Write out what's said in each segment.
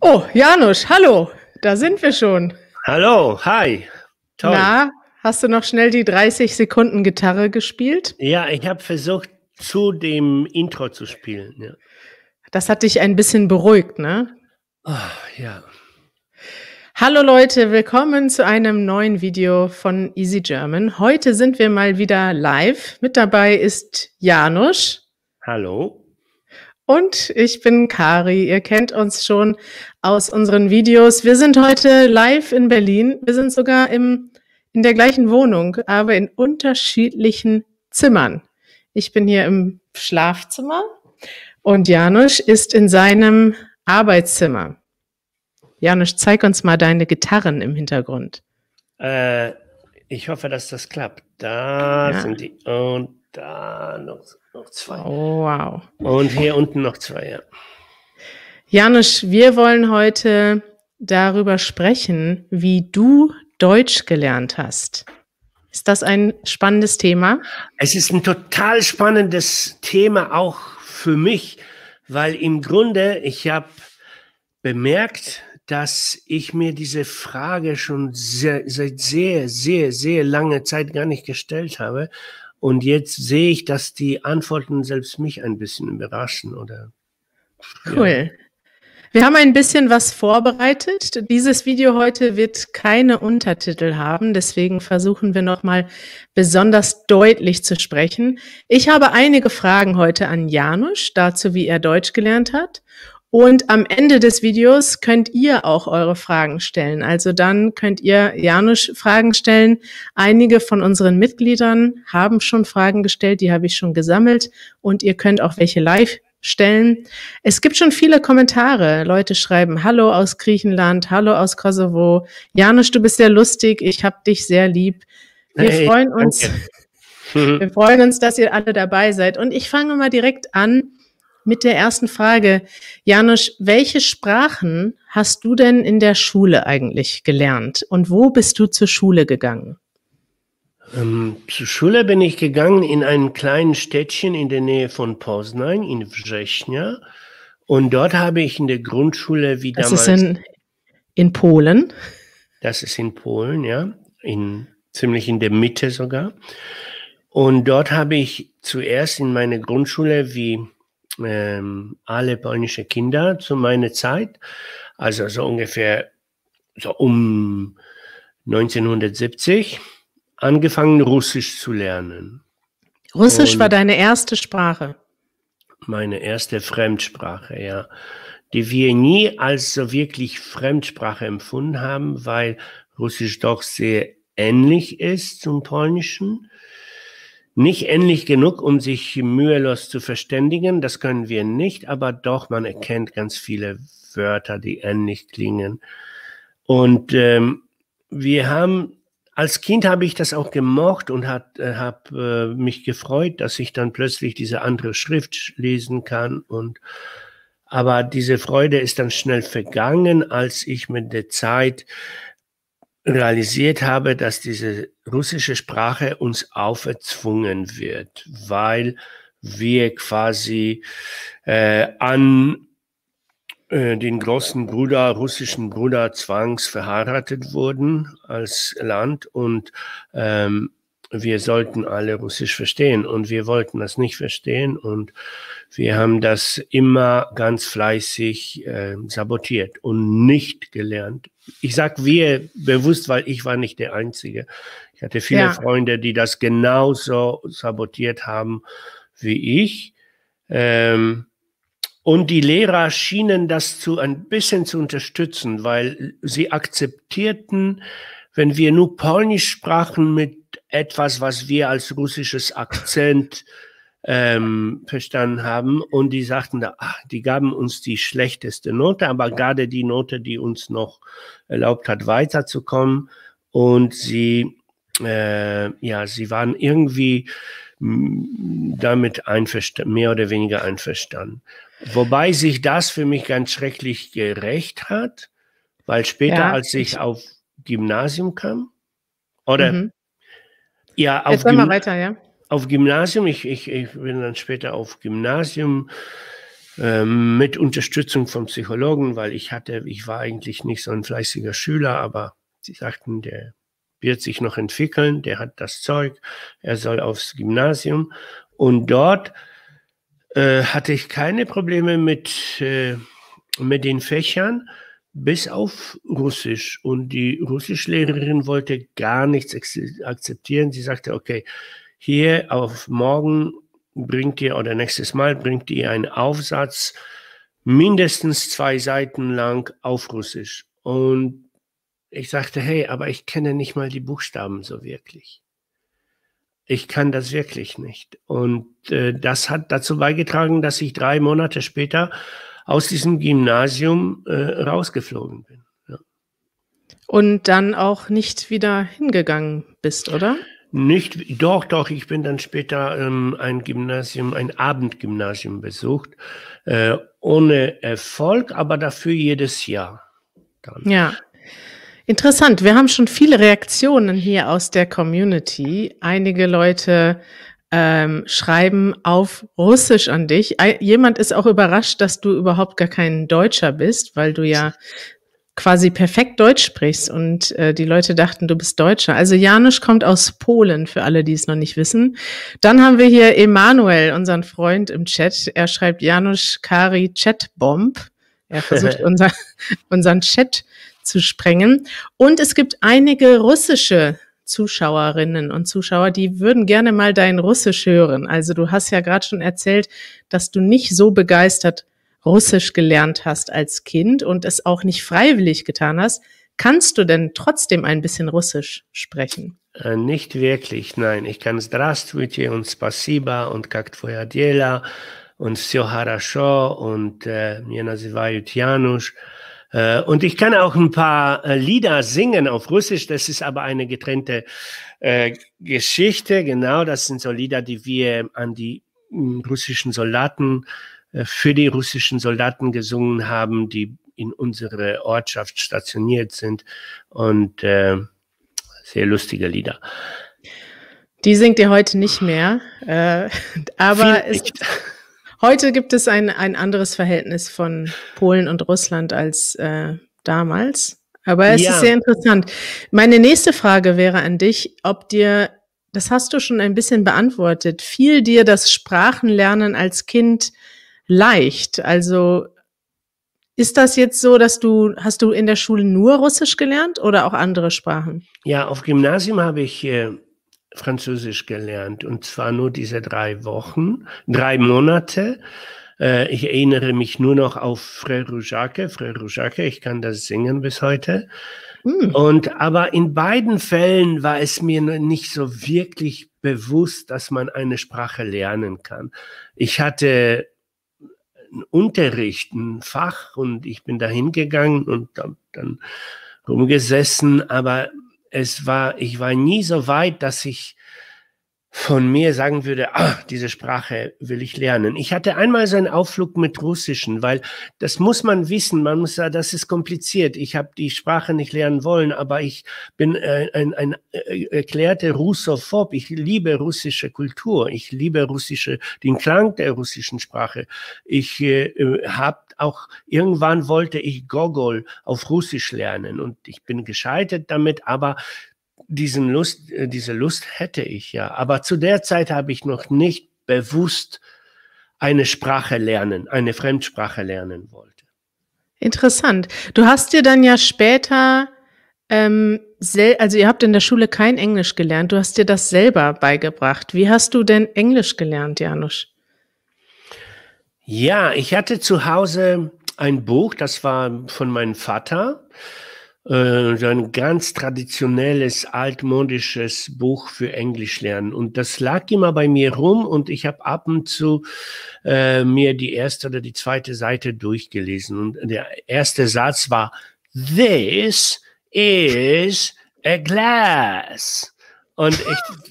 Oh, Janusz, hallo, da sind wir schon. Hallo, hi, toll. Na, hast du noch schnell die 30 Sekunden Gitarre gespielt? Ja, ich habe versucht, zu dem Intro zu spielen. Ja. Das hat dich ein bisschen beruhigt, ne? Ja. Hallo Leute, willkommen zu einem neuen Video von Easy German. Heute sind wir mal wieder live. Mit dabei ist Janusz. Hallo. Und ich bin Kari. Ihr kennt uns schon aus unseren Videos. Wir sind heute live in Berlin. Wir sind sogar in der gleichen Wohnung, aber in unterschiedlichen Zimmern. Ich bin hier im Schlafzimmer und Janusz ist in seinem Arbeitszimmer. Janusz, zeig uns mal deine Gitarren im Hintergrund. Ich hoffe, dass das klappt. Da Ja. sind die. Und da noch zwei. Oh, wow. Und hier unten noch zwei, ja. Janusz, wir wollen heute darüber sprechen, wie du Deutsch gelernt hast. Ist das ein spannendes Thema? Es ist ein total spannendes Thema auch für mich, weil im Grunde ich habe bemerkt, dass ich mir diese Frage schon seit sehr langer Zeit gar nicht gestellt habe. Und jetzt sehe ich, dass die Antworten selbst mich ein bisschen überraschen, oder? Cool. Ja. Wir haben ein bisschen was vorbereitet. Dieses Video heute wird keine Untertitel haben, deswegen versuchen wir nochmal besonders deutlich zu sprechen. Ich habe einige Fragen heute an Janusz, dazu wie er Deutsch gelernt hat. Und am Ende des Videos könnt ihr auch eure Fragen stellen. Also dann könnt ihr Janusz Fragen stellen. Einige von unseren Mitgliedern haben schon Fragen gestellt, die habe ich schon gesammelt. Und ihr könnt auch welche live stellen. Es gibt schon viele Kommentare. Leute schreiben Hallo aus Griechenland, Hallo aus Kosovo. Janusz, du bist sehr lustig, ich hab dich sehr lieb. Wir freuen uns. Wir freuen uns, dass ihr alle dabei seid. Und ich fange mal direkt an mit der ersten Frage. Janusz, welche Sprachen hast du denn in der Schule eigentlich gelernt? Und wo bist du zur Schule gegangen? Zur Schule bin ich gegangen in einem kleinen Städtchen in der Nähe von Poznań, in Września. Und dort habe ich in der Grundschule wie damals... Das ist in Polen? Das ist in Polen, ja. Ziemlich in der Mitte sogar. Und dort habe ich zuerst in meiner Grundschule wie alle polnische Kinder zu meiner Zeit, also so ungefähr so um 1970, angefangen Russisch zu lernen. Russisch war deine erste Sprache? Meine erste Fremdsprache, ja. Die wir nie als so wirklich Fremdsprache empfunden haben, weil Russisch doch sehr ähnlich ist zum Polnischen. Nicht ähnlich genug, um sich mühelos zu verständigen, das können wir nicht, aber doch, man erkennt ganz viele Wörter, die ähnlich klingen. Und als Kind habe ich das auch gemocht und habe mich gefreut, dass ich dann plötzlich diese andere Schrift lesen kann. Aber diese Freude ist dann schnell vergangen, als ich mit der Zeit realisiert habe, dass diese russische Sprache uns auferzwungen wird, weil wir quasi an den großen Bruder, russischen Bruder zwangsverheiratet wurden als Land und wir sollten alle Russisch verstehen und wir wollten das nicht verstehen und wir haben das immer ganz fleißig sabotiert und nicht gelernt. Ich sage wir bewusst, weil ich war nicht der Einzige. Ich hatte viele Freunde, die das genauso sabotiert haben wie ich. Und die Lehrer schienen das ein bisschen zu unterstützen, weil sie akzeptierten, wenn wir nur Polnisch sprachen mit etwas, was wir als russisches Akzent verstanden haben. Und die sagten, die gaben uns die schlechteste Note, aber gerade die Note, die uns noch erlaubt hat, weiterzukommen. Und sie waren irgendwie damit mehr oder weniger einverstanden. Wobei sich das für mich ganz schrecklich gerächt hat, weil später, als ich auf Gymnasium kam, oder auf Gymnasium, ich bin dann später auf Gymnasium mit Unterstützung von Psychologen, weil ich war eigentlich nicht so ein fleißiger Schüler, aber sie sagten, der wird sich noch entwickeln, der hat das Zeug, er soll aufs Gymnasium. Und dort hatte ich keine Probleme mit den Fächern, bis auf Russisch. Und die Russischlehrerin wollte gar nichts akzeptieren. Sie sagte, okay, hier auf morgen bringt ihr oder nächstes Mal bringt ihr einen Aufsatz, mindestens 2 Seiten lang auf Russisch. Und ich sagte, hey, aber ich kenne nicht mal die Buchstaben so wirklich. Ich kann das wirklich nicht. Und das hat dazu beigetragen, dass ich 3 Monate später aus diesem Gymnasium rausgeflogen bin. Ja. Und dann auch nicht wieder hingegangen bist, oder? Doch, ich bin dann später ein Abendgymnasium besucht, ohne Erfolg, aber dafür jedes Jahr. Dann. Ja, interessant. Wir haben schon viele Reaktionen hier aus der Community. Einige Leute schreiben auf Russisch an dich. Jemand ist auch überrascht, dass du überhaupt gar kein Deutscher bist, weil du ja quasi perfekt Deutsch sprichst und die Leute dachten, du bist Deutscher. Also Janusz kommt aus Polen, für alle, die es noch nicht wissen. Dann haben wir hier Emanuel, unseren Freund im Chat. Er schreibt Janusz Kari Chatbomb. Er versucht unseren Chat zu sprengen. Und es gibt einige russische Zuschauerinnen und Zuschauer, die würden gerne mal dein Russisch hören. Also du hast ja gerade schon erzählt, dass du nicht so begeistert Russisch gelernt hast als Kind und es auch nicht freiwillig getan hast. Kannst du denn trotzdem ein bisschen Russisch sprechen? Nicht wirklich, nein. Ich kann Здравствуйте und Спасибо und Как твоя дела und Всё хорошо und меня называют Janusz. Und ich kann auch ein paar Lieder singen auf Russisch. Das ist aber eine getrennte Geschichte. Genau, das sind so Lieder, die wir an die russischen Soldaten für die russischen Soldaten gesungen haben, die in unserer Ortschaft stationiert sind und sehr lustige Lieder. Die singt ihr heute nicht mehr, aber heute gibt es ein anderes Verhältnis von Polen und Russland als damals. Aber es ist sehr interessant. Meine nächste Frage wäre an dich, ob dir, das hast du schon ein bisschen beantwortet, fiel dir das Sprachenlernen als Kind leicht? Also ist das jetzt so, dass hast du in der Schule nur Russisch gelernt oder auch andere Sprachen? Ja, auf Gymnasium habe ich Französisch gelernt und zwar nur diese 3 Monate. Ich erinnere mich nur noch auf Frère Roujaque, ich kann das singen bis heute. Aber in beiden Fällen war es mir nicht so wirklich bewusst, dass man eine Sprache lernen kann. Ich hatte einen Unterricht, ein Fach und ich bin da hingegangen und dann rumgesessen, aber ich war nie so weit, dass ich von mir sagen würde, diese Sprache will ich lernen. Ich hatte einmal so einen Ausflug mit Russischen, weil das muss man wissen, das ist kompliziert. Ich habe die Sprache nicht lernen wollen, aber ich bin ein erklärter Russophob. Ich liebe russische Kultur, ich liebe den Klang der russischen Sprache. Ich habe auch, irgendwann wollte ich Gogol auf Russisch lernen und ich bin gescheitert damit, aber diese Lust hätte ich ja. Aber zu der Zeit habe ich noch nicht bewusst eine Fremdsprache lernen wollte. Interessant. Du hast dir dann ja später, also ihr habt in der Schule kein Englisch gelernt, du hast dir das selber beigebracht. Wie hast du denn Englisch gelernt, Janusz? Ja, ich hatte zu Hause ein Buch, das war von meinem Vater. So ein ganz traditionelles, altmodisches Buch für Englisch lernen. Und das lag immer bei mir rum und ich habe ab und zu mir die erste oder die zweite Seite durchgelesen. Und der erste Satz war, "This is a glass." Und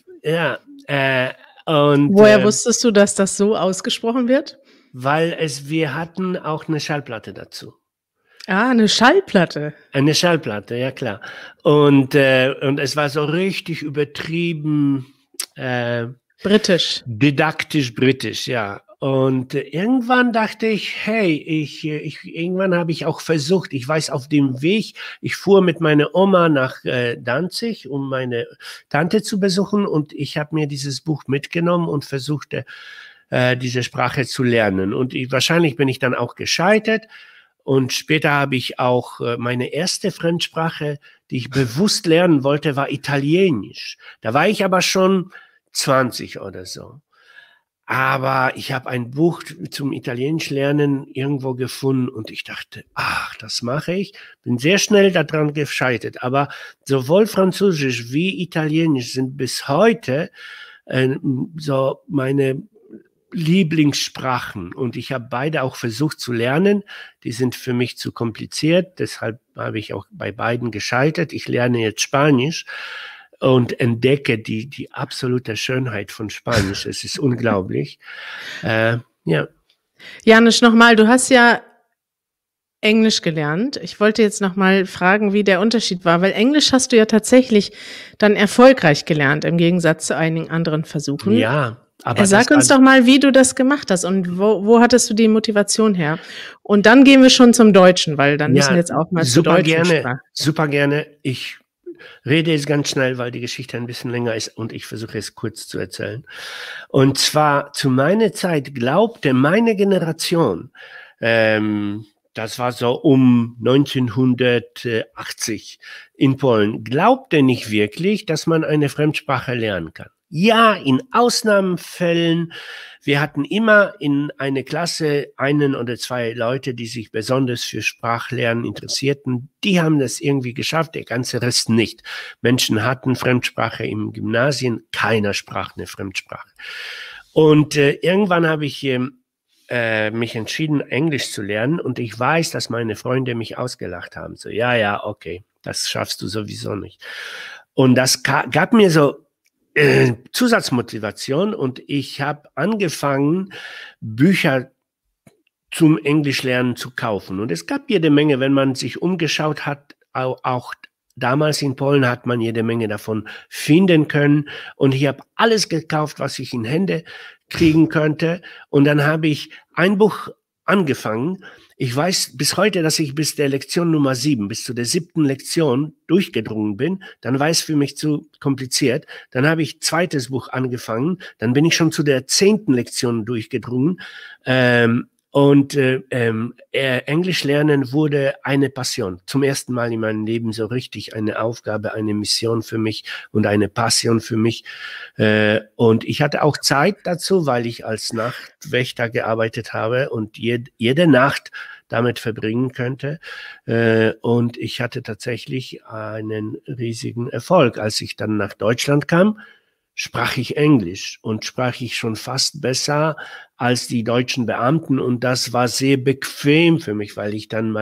woher wusstest du, dass das so ausgesprochen wird? Weil wir hatten auch eine Schallplatte dazu. Eine Schallplatte. Eine Schallplatte, ja klar. Und es war so richtig übertrieben britisch. Didaktisch britisch, ja. Und irgendwann dachte ich, hey, irgendwann habe ich auch versucht, ich weiß auf dem Weg, ich fuhr mit meiner Oma nach Danzig, um meine Tante zu besuchen, und ich habe mir dieses Buch mitgenommen und versuchte, diese Sprache zu lernen. Und wahrscheinlich bin ich dann auch gescheitert. Und später habe ich auch meine erste Fremdsprache, die ich bewusst lernen wollte, war Italienisch. Da war ich aber schon 20 oder so. Aber ich habe ein Buch zum Italienisch lernen irgendwo gefunden und ich dachte, ach, das mache ich. Bin sehr schnell daran gescheitert. Aber sowohl Französisch wie Italienisch sind bis heute so meine Lieblingssprachen, und ich habe beide auch versucht zu lernen. Die sind für mich zu kompliziert, deshalb habe ich auch bei beiden gescheitert. Ich lerne jetzt Spanisch und entdecke die absolute Schönheit von Spanisch. Es ist unglaublich. Ja. Janusz, nochmal, du hast ja Englisch gelernt. Ich wollte jetzt nochmal fragen, wie der Unterschied war, weil Englisch hast du ja tatsächlich dann erfolgreich gelernt, im Gegensatz zu einigen anderen Versuchen. Ja. Aber sag uns doch mal, wie du das gemacht hast und wo hattest du die Motivation her? Und dann gehen wir schon zum Deutschen, weil dann müssen wir jetzt auch mal zur deutschen Sprache. Super gerne. Ich rede jetzt ganz schnell, weil die Geschichte ein bisschen länger ist und ich versuche es kurz zu erzählen. Und zwar zu meiner Zeit glaubte meine Generation, das war so um 1980 in Polen, glaubte nicht wirklich, dass man eine Fremdsprache lernen kann. Ja, in Ausnahmefällen. Wir hatten immer in einer Klasse einen oder zwei Leute, die sich besonders für Sprachlernen interessierten. Die haben das irgendwie geschafft, der ganze Rest nicht. Menschen hatten Fremdsprache im Gymnasium, keiner sprach eine Fremdsprache. Und irgendwann habe ich mich entschieden, Englisch zu lernen, und ich weiß, dass meine Freunde mich ausgelacht haben. So, ja, okay, das schaffst du sowieso nicht. Und das gab mir so Zusatzmotivation, und ich habe angefangen, Bücher zum Englischlernen zu kaufen. Und es gab jede Menge, wenn man sich umgeschaut hat, auch damals in Polen hat man jede Menge davon finden können. Und ich habe alles gekauft, was ich in Hände kriegen könnte. Und dann habe ich ein Buch angefangen. Ich weiß bis heute, dass ich bis der Lektion Nummer 7, bis zu der 7. Lektion durchgedrungen bin. Dann war es für mich zu kompliziert. Dann habe ich zweites Buch angefangen. Dann bin ich schon zu der 10. Lektion durchgedrungen. Englisch lernen wurde eine Passion. Zum ersten Mal in meinem Leben so richtig eine Aufgabe, eine Mission für mich und eine Passion für mich. Und ich hatte auch Zeit dazu, weil ich als Nachtwächter gearbeitet habe und jede Nacht damit verbringen könnte. Und ich hatte tatsächlich einen riesigen Erfolg. Als ich dann nach Deutschland kam, sprach ich Englisch und sprach ich schon fast besser als die deutschen Beamten, und das war sehr bequem für mich, weil ich dann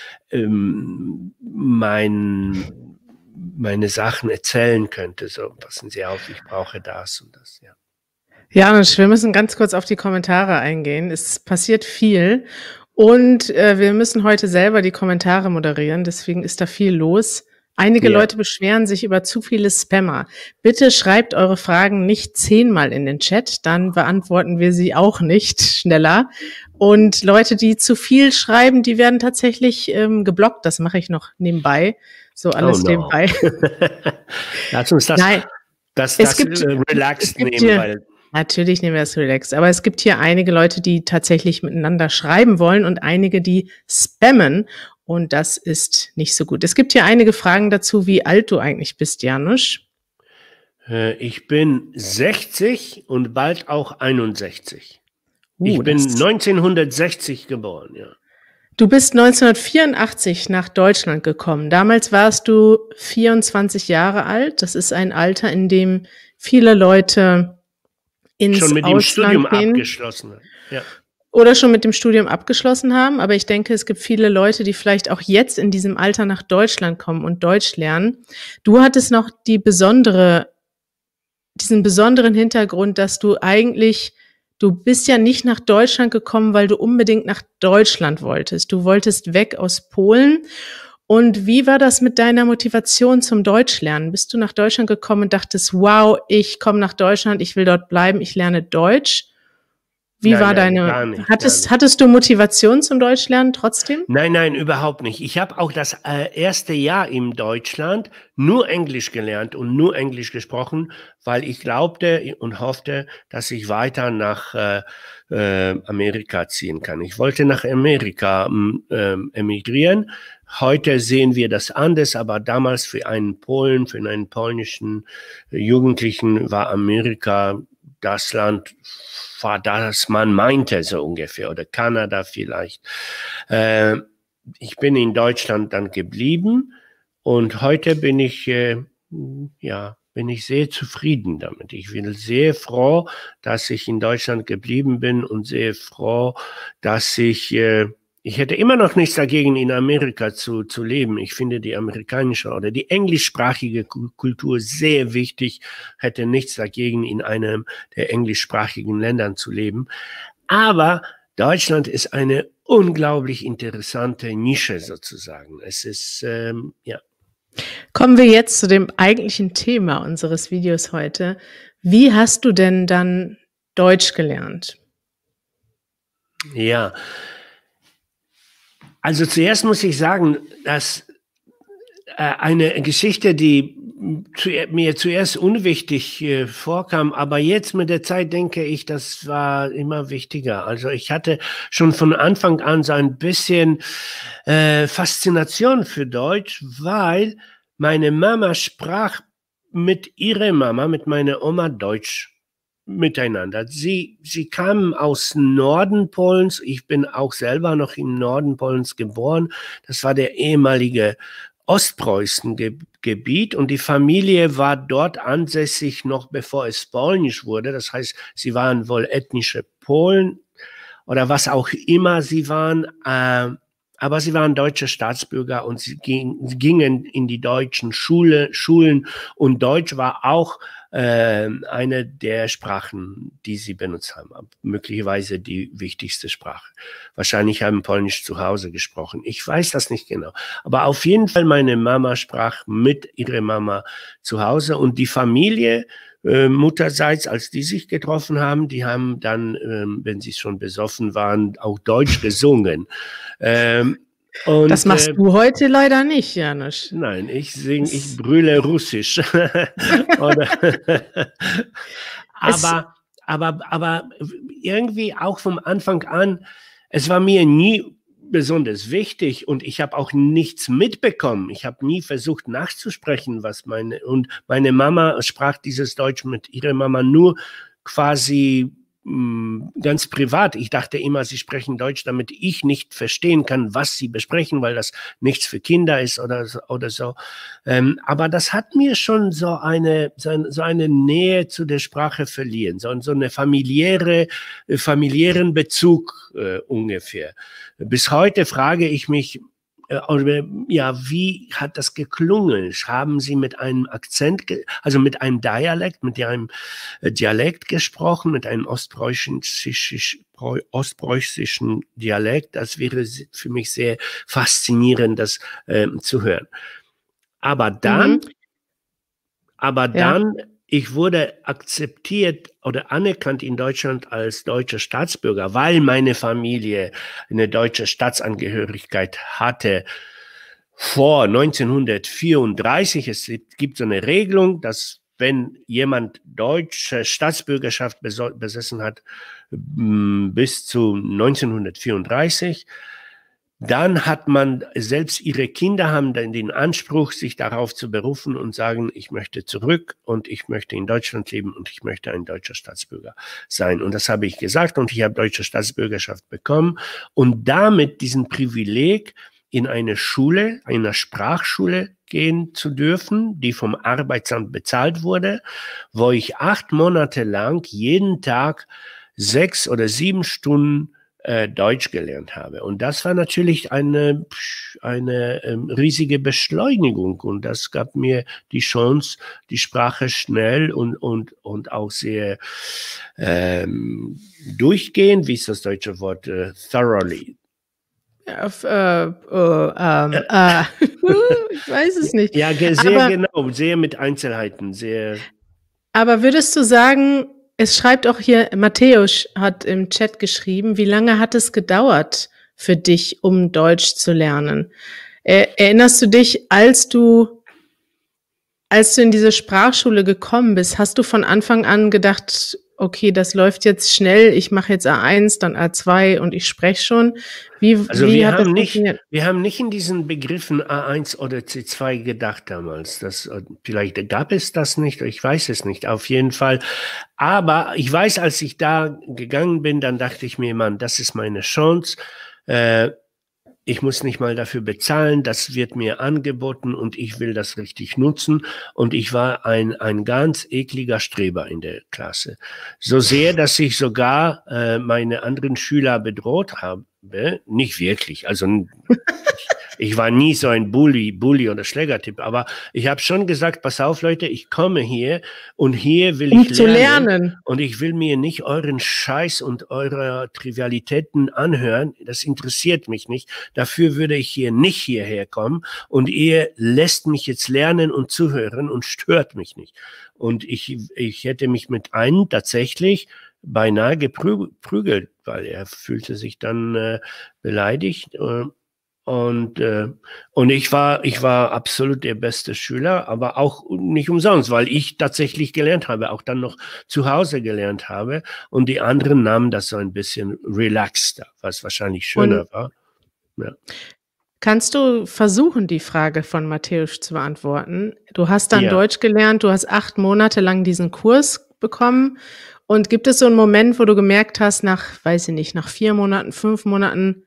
meine Sachen erzählen könnte. So, passen Sie auf, ich brauche das und das, ja. Janusz, wir müssen ganz kurz auf die Kommentare eingehen. Es passiert viel und wir müssen heute selber die Kommentare moderieren, deswegen ist da viel los. Einige Leute beschweren sich über zu viele Spammer. Bitte schreibt eure Fragen nicht 10-mal in den Chat, dann beantworten wir sie auch nicht schneller. Und Leute, die zu viel schreiben, die werden tatsächlich geblockt. Das mache ich noch nebenbei. So alles nebenbei. Lass uns das, Nein, relaxed nehmen. Natürlich nehmen wir das relaxed. Aber es gibt hier einige Leute, die tatsächlich miteinander schreiben wollen und einige, die spammen. Und das ist nicht so gut. Es gibt hier einige Fragen dazu, wie alt du eigentlich bist, Janusz. Ich bin 60 und bald auch 61. Ich bin 1960 geboren, ja. Du bist 1984 nach Deutschland gekommen. Damals warst du 24 Jahre alt. Das ist ein Alter, in dem viele Leute ins schon mit Ausland dem Studium gehen. Abgeschlossen haben. Ja. Oder schon mit dem Studium abgeschlossen haben. Aber ich denke, es gibt viele Leute, die vielleicht auch jetzt in diesem Alter nach Deutschland kommen und Deutsch lernen. Du hattest noch diesen besonderen Hintergrund, dass du bist ja nicht nach Deutschland gekommen, weil du unbedingt nach Deutschland wolltest. Du wolltest weg aus Polen. Und wie war das mit deiner Motivation zum Deutschlernen? Bist du nach Deutschland gekommen und dachtest, wow, ich komme nach Deutschland, ich will dort bleiben, ich lerne Deutsch? Wie war nein, deine, gar nicht, gar nicht. hattest du Motivation zum Deutschlernen trotzdem? Nein, überhaupt nicht. Ich habe auch das erste Jahr in Deutschland nur Englisch gelernt und nur Englisch gesprochen, weil ich glaubte und hoffte, dass ich weiter nach Amerika ziehen kann. Ich wollte nach Amerika emigrieren. Heute sehen wir das anders, aber damals für einen Polen, für einen polnischen Jugendlichen war Amerika das Land, war das man meinte, so ungefähr, oder Kanada vielleicht. Ich bin in Deutschland dann geblieben und heute bin ich, bin ich sehr zufrieden damit. Ich bin sehr froh, dass ich in Deutschland geblieben bin und sehr froh, dass ich hätte immer noch nichts dagegen, in Amerika zu leben. Ich finde die amerikanische oder die englischsprachige Kultur sehr wichtig, hätte nichts dagegen, in einem der englischsprachigen Ländern zu leben. Aber Deutschland ist eine unglaublich interessante Nische sozusagen. Es ist, ja. Kommen wir jetzt zu dem eigentlichen Thema unseres Videos heute. Wie hast du denn dann Deutsch gelernt? Ja, also zuerst muss ich sagen, dass eine Geschichte, die mir zuerst unwichtig vorkam, aber jetzt mit der Zeit denke ich, das war immer wichtiger. Also ich hatte schon von Anfang an so ein bisschen Faszination für Deutsch, weil meine Mama sprach mit ihrer Mama, mit meiner Oma Deutsch miteinander. Sie kamen aus Norden Polens. Ich bin auch selber noch im Norden Polens geboren. Das war der ehemalige Ostpreußen-Gebiet und die Familie war dort ansässig noch bevor es polnisch wurde. Das heißt, sie waren wohl ethnische Polen oder was auch immer sie waren, aber sie waren deutsche Staatsbürger und sie gingen in die deutschen Schulen und Deutsch war auch eine der Sprachen, die sie benutzt haben. Möglicherweise die wichtigste Sprache. Wahrscheinlich haben Polnisch zu Hause gesprochen. Ich weiß das nicht genau. Aber auf jeden Fall meine Mama sprach mit ihrer Mama zu Hause und die Familie mutterseits, als die sich getroffen haben, die haben dann, wenn sie schon besoffen waren, auch Deutsch gesungen. Und, das machst du heute leider nicht, Janusz. Nein, ich brülle Russisch. aber irgendwie auch vom Anfang an, es war mir nie besonders wichtig und ich habe auch nichts mitbekommen. Ich habe nie versucht nachzusprechen, und meine Mama sprach dieses Deutsch mit ihrer Mama nur quasi ganz privat. Ich dachte immer, sie sprechen Deutsch, damit ich nicht verstehen kann, was sie besprechen, weil das nichts für Kinder ist oder so. Aber das hat mir schon so eine Nähe zu der Sprache verliehen, so eine familiären Bezug ungefähr. Bis heute frage ich mich, wie hat das geklungen? Haben Sie mit einem Akzent, also mit einem Dialekt gesprochen, mit einem ostpreußischen Dialekt? Das wäre für mich sehr faszinierend, das zu hören. Aber dann, ich wurde akzeptiert oder anerkannt in Deutschland als deutscher Staatsbürger, weil meine Familie eine deutsche Staatsangehörigkeit hatte vor 1934. Es gibt so eine Regelung, dass wenn jemand deutsche Staatsbürgerschaft besessen hat bis zu 1934, dann hat man, selbst ihre Kinder haben dann den Anspruch, sich darauf zu berufen und sagen, ich möchte zurück und ich möchte in Deutschland leben und ich möchte ein deutscher Staatsbürger sein. Und das habe ich gesagt und ich habe deutsche Staatsbürgerschaft bekommen und damit diesen Privileg, in eine Schule, einer Sprachschule gehen zu dürfen, die vom Arbeitsamt bezahlt wurde, wo ich 8 Monate lang jeden Tag 6 oder 7 Stunden Deutsch gelernt habe. Und das war natürlich eine riesige Beschleunigung und das gab mir die Chance, die Sprache schnell und auch sehr durchgehend, wie ist das deutsche Wort, thoroughly. Ich weiß es nicht. Ja, sehr genau, sehr mit Einzelheiten, sehr. Aber würdest du sagen, Es schreibt auch hier, Matthäus hat im Chat geschrieben, wie lange hat es gedauert für dich, um Deutsch zu lernen? Erinnerst du dich, als du in diese Sprachschule gekommen bist, hast du von Anfang an gedacht, okay, das läuft jetzt schnell, ich mache jetzt A1, dann A2 und ich spreche schon? Also Wie hat das funktioniert? wir haben nicht in diesen Begriffen A1 oder C2 gedacht damals. Vielleicht gab es das nicht, ich weiß es nicht, auf jeden Fall. Aber ich weiß, als ich da gegangen bin, dann dachte ich mir, Mann, das ist meine Chance. Ich muss nicht mal dafür bezahlen, das wird mir angeboten und ich will das richtig nutzen. Und ich war ein ganz ekliger Streber in der Klasse. So sehr, dass ich sogar meine anderen Schüler bedroht habe. Nicht wirklich, also ich war nie so ein Bully oder Schlägertyp, aber ich habe schon gesagt, pass auf Leute, ich komme hier und hier will ich lernen und ich will mir nicht euren Scheiß und eure Trivialitäten anhören, das interessiert mich nicht, dafür würde ich hier nicht hierher kommen und ihr lässt mich jetzt lernen und zuhören und stört mich nicht. Und ich hätte mich mit einem tatsächlich beinahe geprügelt, weil er fühlte sich dann beleidigt. Und ich war absolut der beste Schüler, aber auch nicht umsonst, weil ich tatsächlich gelernt habe, auch dann noch zu Hause gelernt habe. Und die anderen nahmen das so ein bisschen relaxter, was wahrscheinlich schöner war. Ja. Kannst du versuchen, die Frage von Matthäus zu beantworten? Du hast dann Deutsch gelernt, du hast 8 Monate lang diesen Kurs bekommen. Und gibt es so einen Moment, wo du gemerkt hast, nach 4 Monaten, 5 Monaten,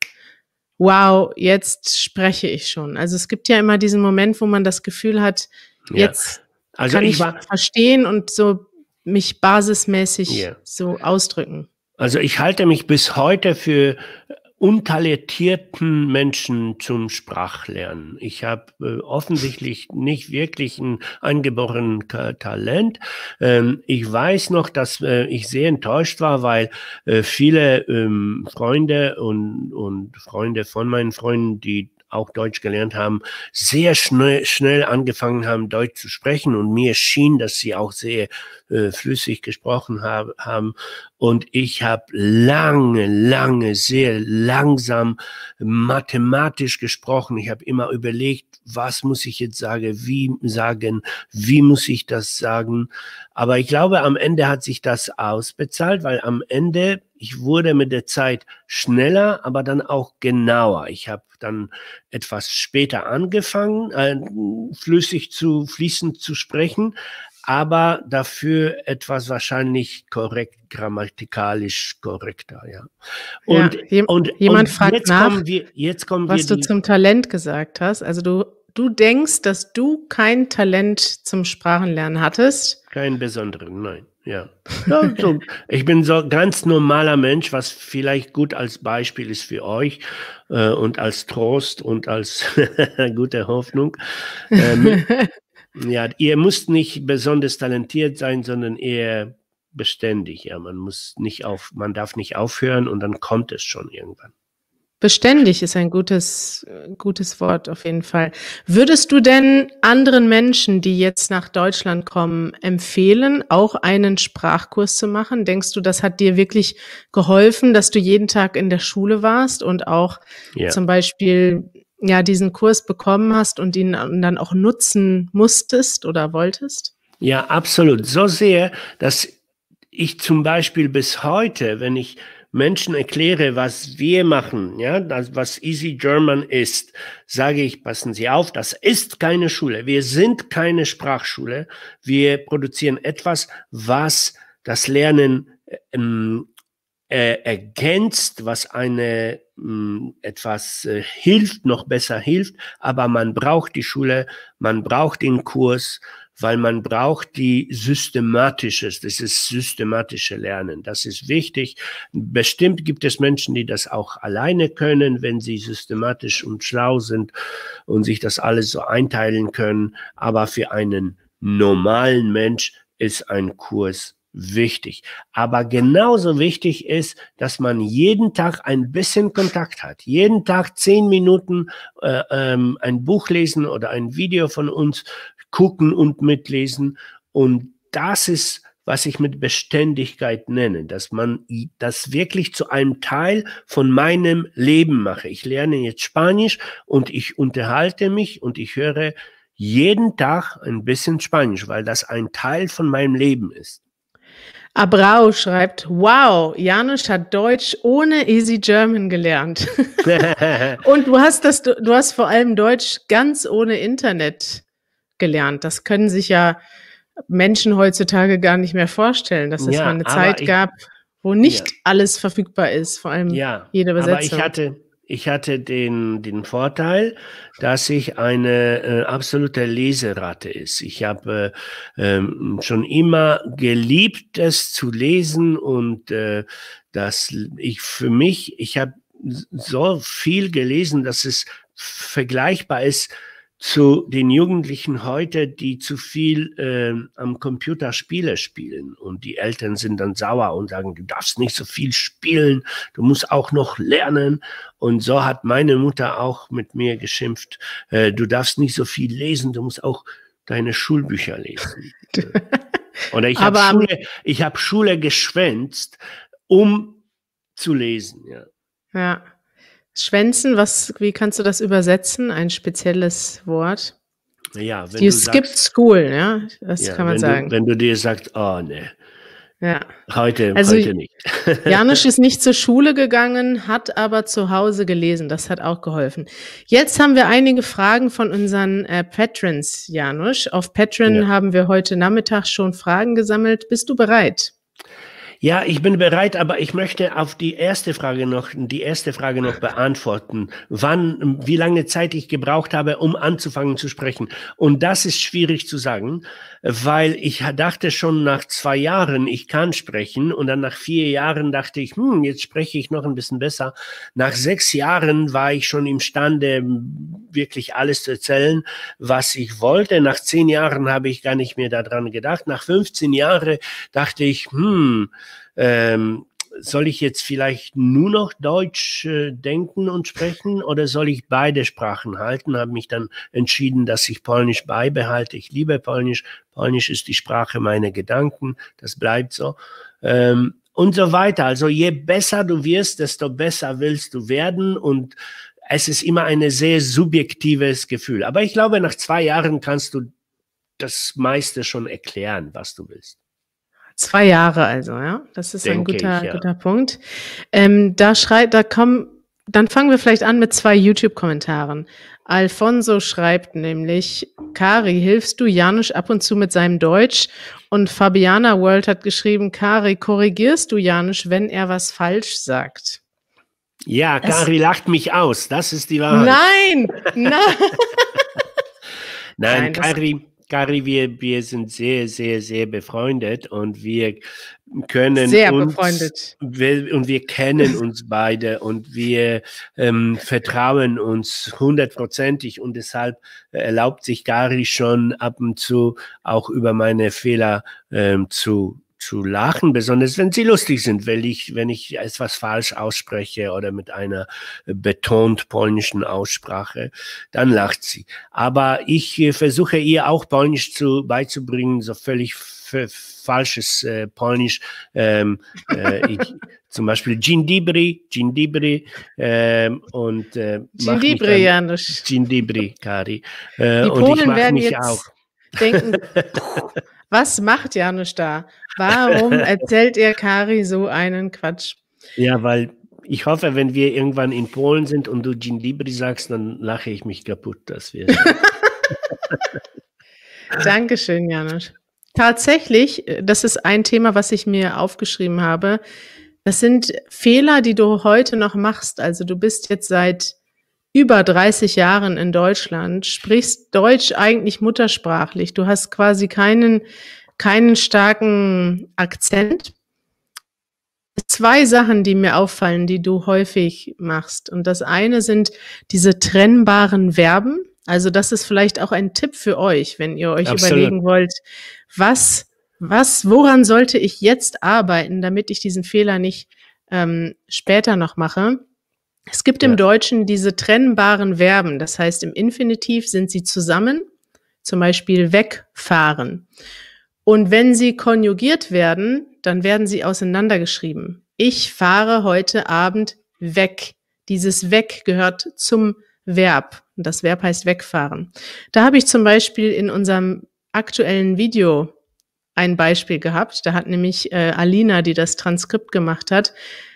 wow, jetzt spreche ich schon. Also es gibt ja immer diesen Moment, wo man das Gefühl hat, jetzt kann ich verstehen und so mich basismäßig so ausdrücken. Also ich halte mich bis heute für untalentierten Menschen zum Sprachlernen. Ich habe offensichtlich nicht wirklich ein angeborenen Talent. Ich weiß noch, dass ich sehr enttäuscht war, weil viele Freunde und Freunde von meinen Freunden, die auch Deutsch gelernt haben, sehr schnell angefangen haben, Deutsch zu sprechen. Und mir schien, dass sie auch sehr flüssig gesprochen haben. Und ich habe lange, sehr langsam mathematisch gesprochen. Ich habe immer überlegt, was muss ich jetzt sagen, wie muss ich das sagen. Aber ich glaube, am Ende hat sich das ausbezahlt, weil am Ende, ich wurde mit der Zeit schneller, aber dann auch genauer. Ich habe dann etwas später angefangen, fließend zu sprechen, aber dafür etwas wahrscheinlich grammatikalisch korrekter, ja. Jemand fragt nach, was du zum Talent gesagt hast. Also du denkst, dass du kein Talent zum Sprachenlernen hattest? Keinen besonderen, nein, ja. Ich bin so ein ganz normaler Mensch, was vielleicht gut als Beispiel ist für euch und als Trost und als gute Hoffnung. Ja, ihr müsst nicht besonders talentiert sein, sondern eher beständig. Ja, man darf nicht aufhören und dann kommt es schon irgendwann. Beständig ist ein gutes Wort auf jeden Fall. Würdest du denn anderen Menschen, die jetzt nach Deutschland kommen, empfehlen, auch einen Sprachkurs zu machen? Denkst du, das hat dir wirklich geholfen, dass du jeden Tag in der Schule warst und auch zum Beispiel diesen Kurs bekommen hast und ihn dann auch nutzen musstest oder wolltest? Ja, absolut. So sehr, dass ich zum Beispiel bis heute, wenn ich Menschen erkläre, was wir machen, was Easy German ist, sage ich, passen Sie auf, das ist keine Schule. Wir sind keine Sprachschule. Wir produzieren etwas, was das Lernen ergänzt, was etwas hilft, noch besser hilft, aber man braucht die Schule, man braucht den Kurs, weil man braucht dieses systematische Lernen. Das ist wichtig. Bestimmt gibt es Menschen, die das auch alleine können, wenn sie systematisch und schlau sind und sich das alles so einteilen können. Aber für einen normalen Mensch ist ein Kurs wichtig. Aber genauso wichtig ist, dass man jeden Tag ein bisschen Kontakt hat. Jeden Tag 10 Minuten ein Buch lesen oder ein Video von uns gucken und mitlesen. Und das ist was ich mit Beständigkeit nenne, dass man das wirklich zu einem Teil von meinem Leben mache. Ich lerne jetzt Spanisch und ich unterhalte mich und ich höre jeden Tag ein bisschen Spanisch, weil das ein Teil von meinem Leben ist. Abrau schreibt, wow, Janusz hat Deutsch ohne Easy German gelernt. Und du hast vor allem Deutsch ganz ohne Internet gelernt. Das können sich ja Menschen heutzutage gar nicht mehr vorstellen, dass es mal eine Zeit gab, wo nicht alles verfügbar ist, vor allem jede Übersetzung. Aber ich hatte den Vorteil, dass ich eine absolute Leseratte ist. Ich habe schon immer geliebt, es zu lesen und ich habe so viel gelesen, dass es vergleichbar ist zu den Jugendlichen heute, die zu viel am Computer Spiele spielen. Und die Eltern sind dann sauer und sagen, du darfst nicht so viel spielen, du musst auch noch lernen. Und so hat meine Mutter auch mit mir geschimpft, du darfst nicht so viel lesen, du musst auch deine Schulbücher lesen. Oder ich habe Schule geschwänzt, um zu lesen. Ja. Schwänzen, wie kannst du das übersetzen? Ein spezielles Wort? Ja, wenn you skipped school, ja, das kann man sagen. Wenn du dir sagst, oh ne, heute nicht. Janusz ist nicht zur Schule gegangen, hat aber zu Hause gelesen, das hat auch geholfen. Jetzt haben wir einige Fragen von unseren Patrons, Janusz. Auf Patreon haben wir heute Nachmittag schon Fragen gesammelt. Bist du bereit? Ja, ich bin bereit, aber ich möchte auf die erste Frage noch beantworten. Wie lange Zeit ich gebraucht habe, um anzufangen zu sprechen. Und das ist schwierig zu sagen, weil ich dachte schon nach 2 Jahren, ich kann sprechen. Und dann nach 4 Jahren dachte ich, jetzt spreche ich noch ein bisschen besser. Nach 6 Jahren war ich schon imstande, wirklich alles zu erzählen, was ich wollte. Nach 10 Jahren habe ich gar nicht mehr daran gedacht. Nach 15 Jahren dachte ich, soll ich jetzt vielleicht nur noch Deutsch denken und sprechen oder soll ich beide Sprachen halten? Habe mich dann entschieden, dass ich Polnisch beibehalte. Ich liebe Polnisch. Polnisch ist die Sprache meiner Gedanken. Das bleibt so. Und so weiter. Also je besser du wirst, desto besser willst du werden und es ist immer ein sehr subjektives Gefühl. Aber ich glaube, nach 2 Jahren kannst du das meiste schon erklären, was du willst. 2 Jahre also, ja? Das ist ein guter Punkt. Dann fangen wir vielleicht an mit 2 YouTube-Kommentaren. Alfonso schreibt nämlich, Kari, hilfst du Janusz ab und zu mit seinem Deutsch? Und Fabiana World hat geschrieben, Kari, korrigierst du Janusz, wenn er was falsch sagt? Ja, Kari lacht mich aus, das ist die Wahrheit. Nein, Kari, wir sind sehr, sehr, sehr befreundet und wir können wir kennen uns beide und wir vertrauen uns 100%ig und deshalb erlaubt sich Kari schon ab und zu auch über meine Fehler zu lachen, besonders wenn sie lustig sind, wenn ich etwas falsch ausspreche oder mit einer betont polnischen Aussprache, dann lacht sie. Aber ich versuche ihr auch Polnisch beizubringen, so völlig falsches Polnisch. Zum Beispiel Dzień dobry und Dzień dobry, Janusz. Dzień dobry, Kari. Die Polen werden jetzt auch denken, was macht Janusz da? Warum erzählt er Kari so einen Quatsch? Ja, weil ich hoffe, wenn wir irgendwann in Polen sind und du Dzień dobry sagst, dann lache ich mich kaputt. Dankeschön, Janusz. Tatsächlich, das ist ein Thema, was ich mir aufgeschrieben habe. Das sind Fehler, die du heute noch machst. Also du bist jetzt seit über 30 Jahren in Deutschland, sprichst Deutsch eigentlich muttersprachlich. Du hast quasi keinen starken Akzent. 2 Sachen, die mir auffallen, die du häufig machst. Und das eine sind diese trennbaren Verben. Also das ist vielleicht auch ein Tipp für euch, wenn ihr euch überlegen wollt, woran sollte ich jetzt arbeiten, damit ich diesen Fehler nicht später noch mache. Es gibt im Deutschen diese trennbaren Verben. Das heißt, im Infinitiv sind sie zusammen, zum Beispiel wegfahren. Und wenn sie konjugiert werden, dann werden sie auseinandergeschrieben. Ich fahre heute Abend weg. Dieses weg gehört zum Verb. Und das Verb heißt wegfahren. Da habe ich zum Beispiel in unserem aktuellen Video ein Beispiel gehabt. Da hat nämlich Alina, die das Transkript gemacht hat,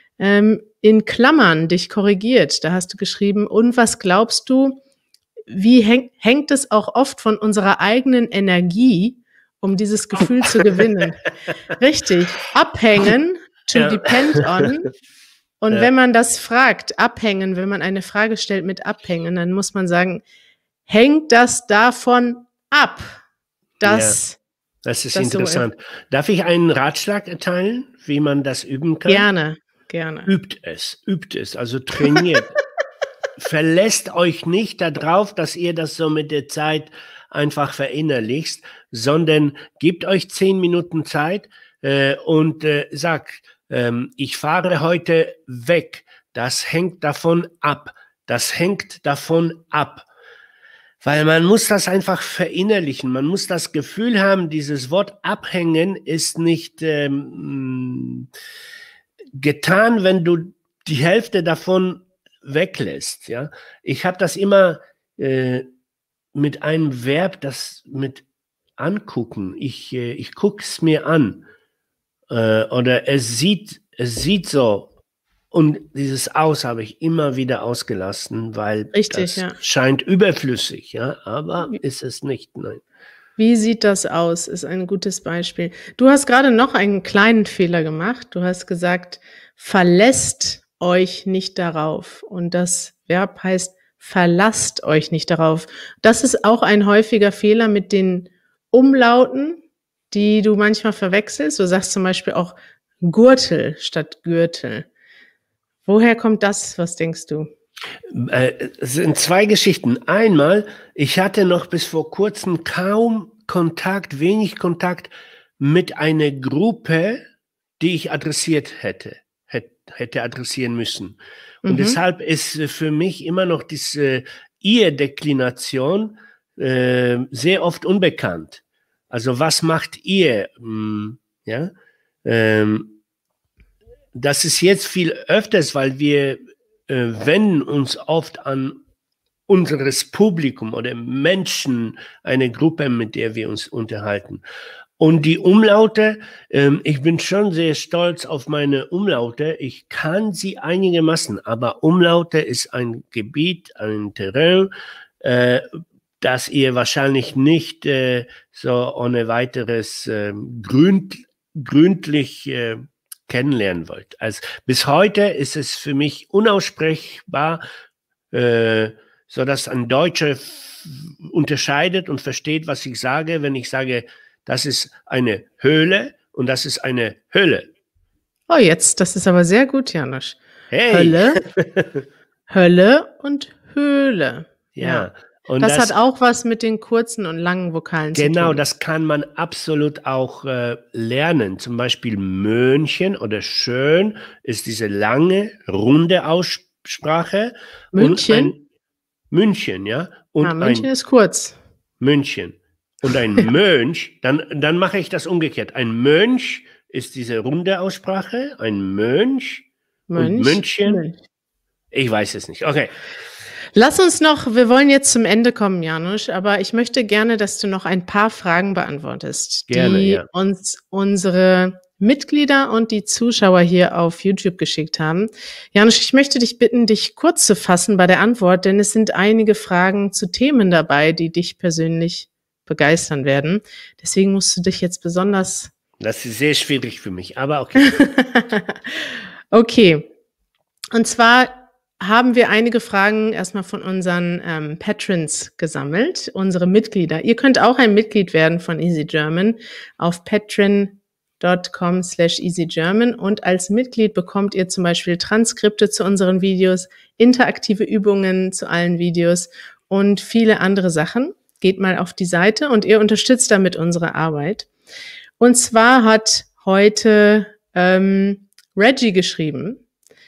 in Klammern dich korrigiert. Da hast du geschrieben, und was glaubst du, wie hängt es auch oft von unserer eigenen Energie, um dieses Gefühl zu gewinnen? Richtig, abhängen, to depend on. Und wenn man das fragt, abhängen, wenn man eine Frage stellt mit abhängen, dann muss man sagen, hängt das davon ab, dass das ist interessant. So ist. Darf ich einen Ratschlag erteilen, wie man das üben kann? Gerne. Übt es, also trainiert. Verlässt euch nicht darauf, dass ihr das so mit der Zeit einfach verinnerlicht, sondern gebt euch 10 Minuten Zeit und sagt, ich fahre heute weg. Das hängt davon ab. Das hängt davon ab. Weil man muss das einfach verinnerlichen. Man muss das Gefühl haben, dieses Wort abhängen ist nicht getan, wenn du die Hälfte davon weglässt. Ja? Ich habe das immer mit einem Verb, das mit angucken. Ich gucke es mir an. Oder es sieht so. Und dieses Aus habe ich immer wieder ausgelassen, weil das scheint überflüssig, ja, aber ist es nicht, nein. Wie sieht das aus, ist ein gutes Beispiel. Du hast gerade noch einen kleinen Fehler gemacht. Du hast gesagt, verlässt euch nicht darauf. Und das Verb heißt, verlasst euch nicht darauf. Das ist auch ein häufiger Fehler mit den Umlauten, die du manchmal verwechselst. Du sagst zum Beispiel auch Gürtel statt Gürtel. Woher kommt das? Was denkst du? Es sind 2 Geschichten. Einmal, ich hatte noch bis vor kurzem kaum Kontakt, wenig Kontakt mit einer Gruppe, die ich adressiert hätte adressieren müssen. Und deshalb ist für mich immer noch diese Ihr-Deklination sehr oft unbekannt. Also was macht ihr? Ja. Das ist jetzt viel öfters, weil wir wenden uns oft an unseres Publikum oder Menschen, eine Gruppe, mit der wir uns unterhalten. Und die Umlaute, ich bin schon sehr stolz auf meine Umlaute. Ich kann sie einigermaßen, aber Umlaute ist ein Gebiet, ein Terrain, das ihr wahrscheinlich nicht so ohne weiteres gründlich kennenlernen wollt. Also bis heute ist es für mich unaussprechbar, so dass ein Deutscher unterscheidet und versteht, was ich sage, wenn ich sage, das ist eine Höhle und das ist eine Hölle. Oh, jetzt, das ist aber sehr gut, Janusz. Hey. Hölle und Höhle. Ja. Und das hat auch was mit den kurzen und langen Vokalen zu tun. Genau, das kann man absolut auch lernen. Zum Beispiel Mönchen oder schön ist diese lange, runde Aussprache. München? München, ja. Und München ist kurz. München. Und ein Mönch, dann mache ich das umgekehrt. Ein Mönch ist diese runde Aussprache, ein Mönch und München. Ich weiß es nicht. Okay. Lass uns noch, wir wollen jetzt zum Ende kommen, Janusz, aber ich möchte gerne, dass du noch ein paar Fragen beantwortest, die uns unsere Mitglieder und die Zuschauer hier auf YouTube geschickt haben. Janusz, ich möchte dich bitten, dich kurz zu fassen bei der Antwort, denn es sind einige Fragen zu Themen dabei, die dich persönlich begeistern werden. Deswegen musst du dich jetzt besonders... Das ist sehr schwierig für mich, aber okay. Okay. Und zwar haben wir einige Fragen erstmal von unseren Patrons gesammelt, unsere Mitglieder. Ihr könnt auch ein Mitglied werden von Easy German auf patreon.com/easygerman und als Mitglied bekommt ihr zum Beispiel Transkripte zu unseren Videos, interaktive Übungen zu allen Videos und viele andere Sachen. Geht mal auf die Seite und ihr unterstützt damit unsere Arbeit. Und zwar hat heute Reggie geschrieben.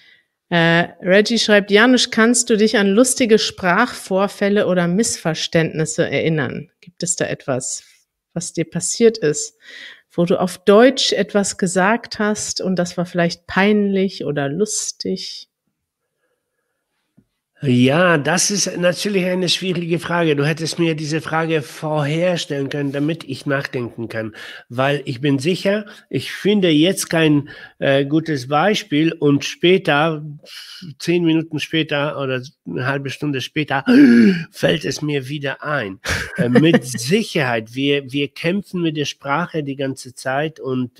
Reggie schreibt, Janusz, kannst du dich an lustige Sprachvorfälle oder Missverständnisse erinnern? Gibt es da etwas, was dir passiert ist, wo du auf Deutsch etwas gesagt hast und das war vielleicht peinlich oder lustig? Ja, das ist natürlich eine schwierige Frage. Du hättest mir diese Frage vorher stellen können, damit ich nachdenken kann, weil ich bin sicher, ich finde jetzt kein gutes Beispiel und später, 10 Minuten später oder eine halbe Stunde später, fällt es mir wieder ein. Mit Sicherheit, wir kämpfen mit der Sprache die ganze Zeit und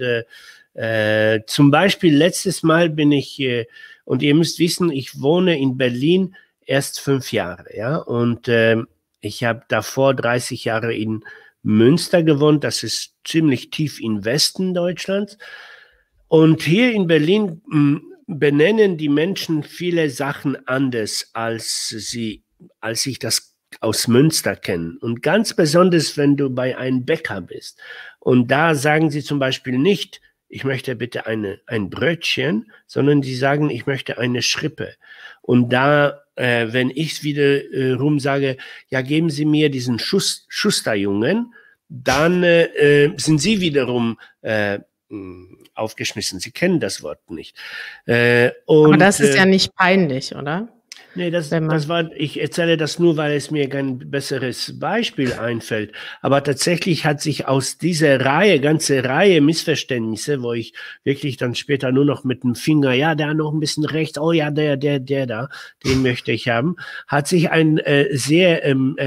zum Beispiel letztes Mal bin ich, und ihr müsst wissen, ich wohne in Berlin erst 5 Jahre, ja, und ich habe davor 30 Jahre in Münster gewohnt, das ist ziemlich tief im Westen Deutschlands. Und hier in Berlin benennen die Menschen viele Sachen anders, als ich das aus Münster kenne. Und ganz besonders, wenn du bei einem Bäcker bist. Und da sagen sie zum Beispiel nicht, ich möchte bitte ein Brötchen, sondern die sagen, ich möchte eine Schrippe. Und da, wenn ich wiederum sage, ja, geben Sie mir diesen Schusterjungen, dann sind Sie wiederum aufgeschmissen. Sie kennen das Wort nicht. Aber das ist ja nicht peinlich, oder? Nee, ich erzähle das nur, weil es mir kein besseres Beispiel einfällt. Aber tatsächlich hat sich aus dieser ganze Reihe Missverständnisse, wo ich wirklich dann später nur noch mit dem Finger, ja, der noch ein bisschen rechts, oh ja, der da, den möchte ich haben, hat sich ein sehr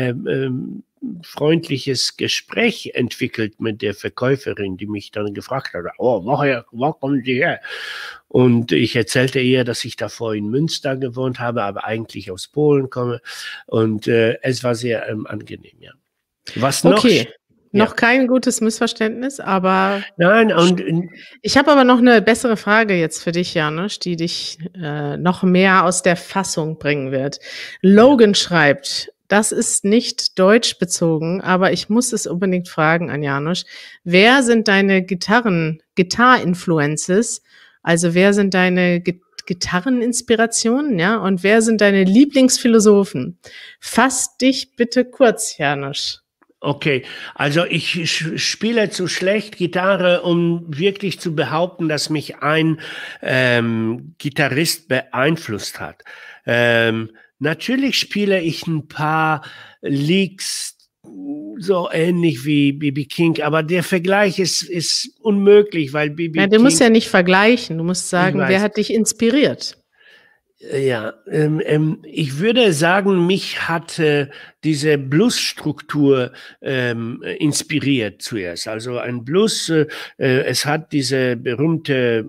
freundliches Gespräch entwickelt mit der Verkäuferin, die mich dann gefragt hat, oh, wo kommen Sie her? Und ich erzählte ihr, dass ich davor in Münster gewohnt habe, aber eigentlich aus Polen komme. Und es war sehr angenehm, ja. Was noch? Okay, noch kein gutes Missverständnis, aber nein, und ich habe aber noch eine bessere Frage jetzt für dich, Janusz, die dich noch mehr aus der Fassung bringen wird. Logan schreibt, das ist nicht deutsch bezogen, aber ich muss es unbedingt fragen an Janusz. Wer sind deine Gitar-Influences? Also wer sind deine Gitarreninspirationen, ja? Und wer sind deine Lieblingsphilosophen? Fass dich bitte kurz, Janusz. Okay, also ich spiele zu schlecht Gitarre, um wirklich zu behaupten, dass mich ein Gitarrist beeinflusst hat. Natürlich spiele ich ein paar Licks so ähnlich wie B.B. King, aber der Vergleich ist unmöglich, weil B.B. King... Ja, du musst ja nicht vergleichen, du musst sagen, wer hat dich inspiriert? Ja, ich würde sagen, mich hat diese Bluesstruktur inspiriert zuerst. Also ein Blues, es hat diese berühmte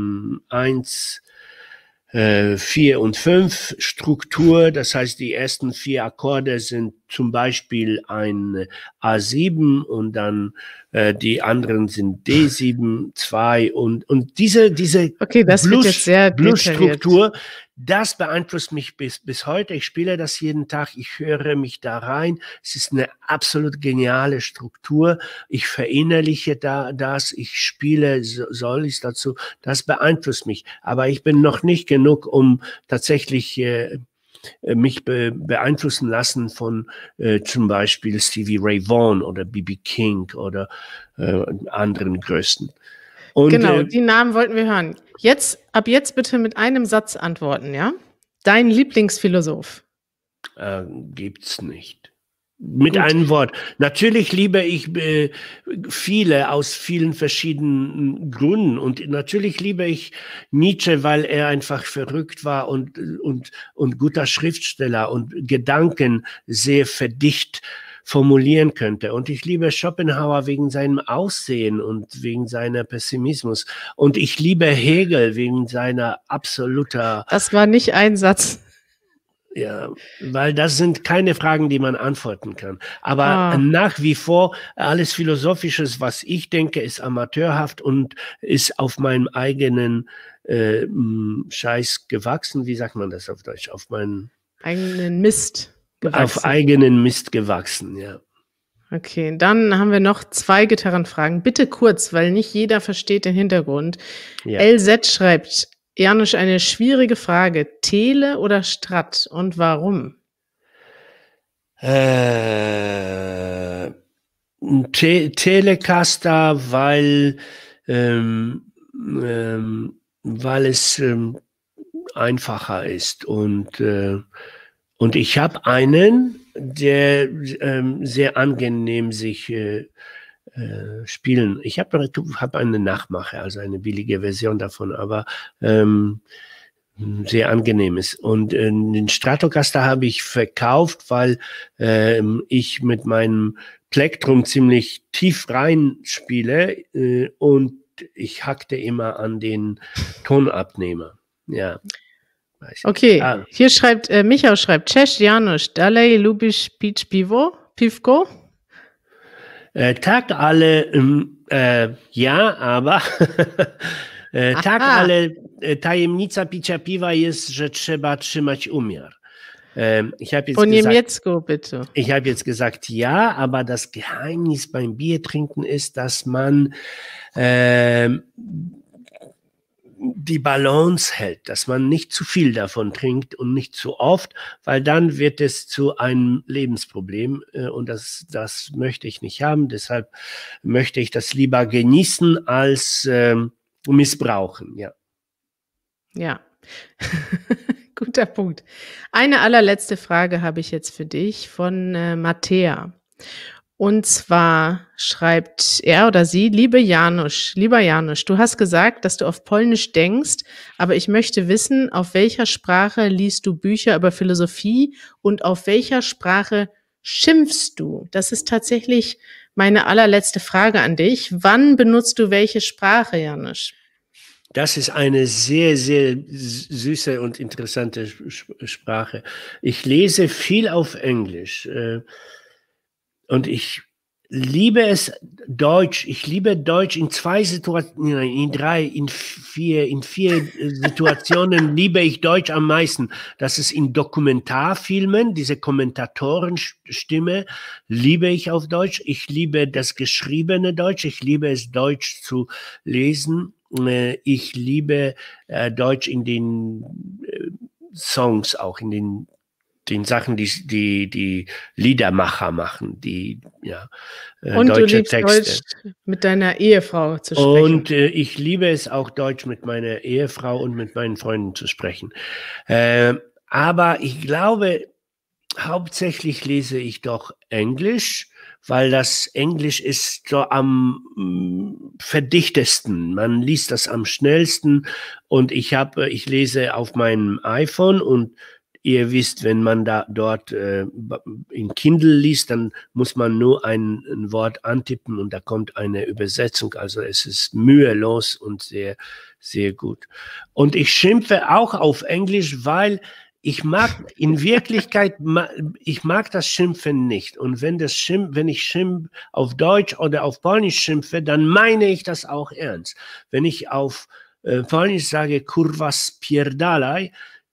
1, 4 und 5 Struktur. Das heißt, die ersten 4 Akkorde sind zum Beispiel ein A7 und dann die anderen sind D7, 2 und diese okay, das wird jetzt sehr Bluesstruktur, das beeinflusst mich bis heute. Ich spiele das jeden Tag, ich höre mich da rein. Es ist eine absolut geniale Struktur. Ich verinnerliche das, ich spiele, soll ich dazu. Das beeinflusst mich. Aber ich bin noch nicht genug, um tatsächlich mich beeinflussen lassen von zum Beispiel Stevie Ray Vaughan oder B.B. King oder anderen Größen. Und, genau, die Namen wollten wir hören. Ab jetzt bitte mit einem Satz antworten, ja? Dein Lieblingsphilosoph? Gibt's nicht. Mit einem Wort. Natürlich liebe ich viele aus vielen verschiedenen Gründen. Und natürlich liebe ich Nietzsche, weil er einfach verrückt war und guter Schriftsteller und Gedanken sehr verdicht formulieren könnte. Und ich liebe Schopenhauer wegen seinem Aussehen und wegen seiner Pessimismus. Und ich liebe Hegel wegen seiner absoluter... Das war nicht ein Satz. Ja, weil das sind keine Fragen, die man antworten kann. Aber nach wie vor, alles Philosophisches, was ich denke, ist amateurhaft und ist auf meinem eigenen Scheiß gewachsen. Wie sagt man das auf Deutsch? Auf meinen eigenen Mist gewachsen. Auf eigenen Mist gewachsen, ja. Okay, dann haben wir noch 2 Gitarrenfragen. Bitte kurz, weil nicht jeder versteht den Hintergrund. Ja. LZ schreibt, Janusz, eine schwierige Frage. Tele oder Strat und warum? ein Telecaster, weil es einfacher ist. Und ich habe einen, der sehr angenehm sich spielen. Ich hab eine Nachmache, also eine billige Version davon, aber sehr angenehm ist. Und den Stratocaster habe ich verkauft, weil ich mit meinem Plektrum ziemlich tief rein spiele und ich hackte immer an den Tonabnehmer. Ja, weiß ich. Okay, hier schreibt, Michał schreibt, Cześć Janusz, dalej lubisz pić piwko? Tak, ale ja, aber tak, ale tajemnica picia piwa jest, że trzeba trzymać umiar. Ich habe jetzt Von gesagt, niemiecku, bitte. Ich habe jetzt gesagt, ja, aber das Geheimnis beim Biertrinken ist, dass man die Balance hält, dass man nicht zu viel davon trinkt und nicht zu oft, weil dann wird es zu einem Lebensproblem und das möchte ich nicht haben. Deshalb möchte ich das lieber genießen als missbrauchen. Ja. Ja, guter Punkt. Eine allerletzte Frage habe ich jetzt für dich von Mattea. Und zwar schreibt er oder sie, lieber Janusz, du hast gesagt, dass du auf Polnisch denkst, aber ich möchte wissen, auf welcher Sprache liest du Bücher über Philosophie und auf welcher Sprache schimpfst du? Das ist tatsächlich meine allerletzte Frage an dich. Wann benutzt du welche Sprache, Janusz? Das ist eine sehr, sehr süße und interessante Sprache. Ich lese viel auf Englisch. Und ich liebe es Deutsch. Ich liebe Deutsch in 2 Situationen, in 3, in 4 Situationen liebe ich Deutsch am meisten. Das ist in Dokumentarfilmen, diese Kommentatorenstimme liebe ich auf Deutsch. Ich liebe das geschriebene Deutsch. Ich liebe es, Deutsch zu lesen. Ich liebe Deutsch in den Songs, auch in den Sachen, die Liedermacher machen, die und deutsche du liebst Texte. Deutsch mit deiner Ehefrau zu sprechen. Und ich liebe es auch, Deutsch mit meiner Ehefrau und mit meinen Freunden zu sprechen. Aber ich glaube, hauptsächlich lese ich doch Englisch, weil das Englisch ist so am verdichtesten. Man liest das am schnellsten und ich lese auf meinem iPhone und ihr wisst, wenn man dort in Kindle liest, dann muss man nur ein Wort antippen und da kommt eine Übersetzung. Also es ist mühelos und sehr, sehr gut. Und ich schimpfe auch auf Englisch, weil ich mag in Wirklichkeit, ich mag das Schimpfen nicht. Und wenn ich auf Deutsch oder auf Polnisch schimpfe, dann meine ich das auch ernst. Wenn ich auf Polnisch sage, kurwa spierdalaj,